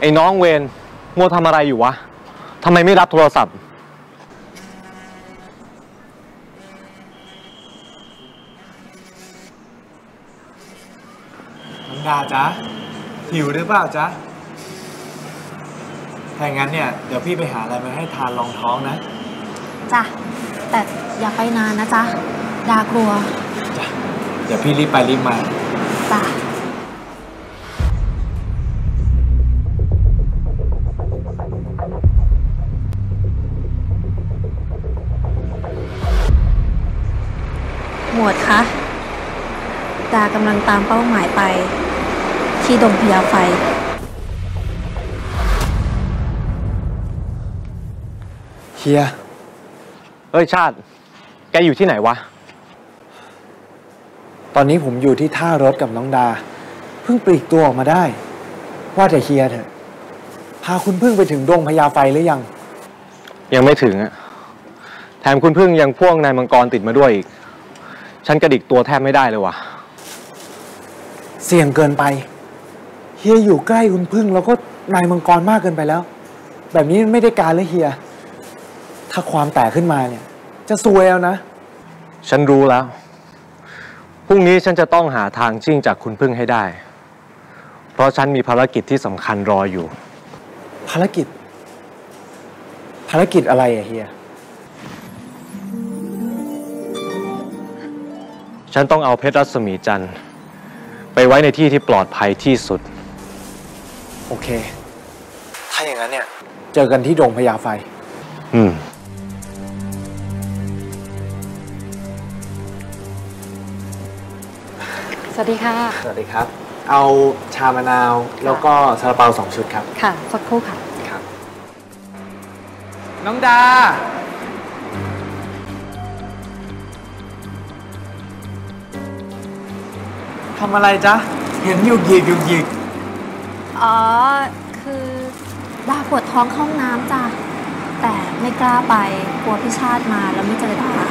ไอ้น้องเวรมัวทำอะไรอยู่วะทำไมไม่รับโทรศัพท์น้องดาจ๊ะหิวหรือเปล่าจ๊ะถ้าอย่างนั้นเนี่ยเดี๋ยวพี่ไปหาอะไรมาให้ทานรองท้องนะจ้ะแต่อย่าไปนานนะจ๊ะดากลัวจ้ะเดี๋ยวพี่รีบไปรีบมาจ้ะหมวดคะดากำลังตามเป้าหมายไปที่ดงพญาไฟเฮียเอ้ยชาติแกอยู่ที่ไหนวะตอนนี้ผมอยู่ที่ท่ารถกับน้องดาเพิ่งปลีกตัวออกมาได้ว่าแต่เฮียเถอะพาคุณพึ่งไปถึงดงพญาไฟหรือยังไม่ถึงอะแถมคุณพึ่งยังพ่วงนายมังกรติดมาด้วยอีกฉันกระดิกตัวแทบไม่ได้เลยวะเสี่ยงเกินไปเฮียอยู่ใกล้คุณพึ่งแล้วก็นายมังกรมากเกินไปแล้วแบบนี้ไม่ได้การเลยเฮียถ้าความแตกขึ้นมาเนี่ยจะซวยเอานะฉันรู้แล้วพรุ่งนี้ฉันจะต้องหาทางชิ่งจากคุณพึ่งให้ได้เพราะฉันมีภารกิจที่สำคัญรออยู่ภารกิจอะไรอะเฮียฉันต้องเอาเพชรรัศมีจันทร์ไปไว้ในที่ที่ปลอดภัยที่สุดโอเคถ้าอย่างนั้นเนี่ยเจอกันที่ดงพญาไฟสวัสดีค่ะสวัสดีครับเอาชามะนาวแล้วก็ซาลาเปา2 ชุดครับค่ะสักครู่ค่ะครับน้องดาทำอะไรจ๊ะเห็นหยุกหยิกอ๋อคือดาปวดท้องเข้าห้องน้ำจ้ะแต่ไม่กล้าไปกลัวพี่ชาติมาแล้วไม่เจอดา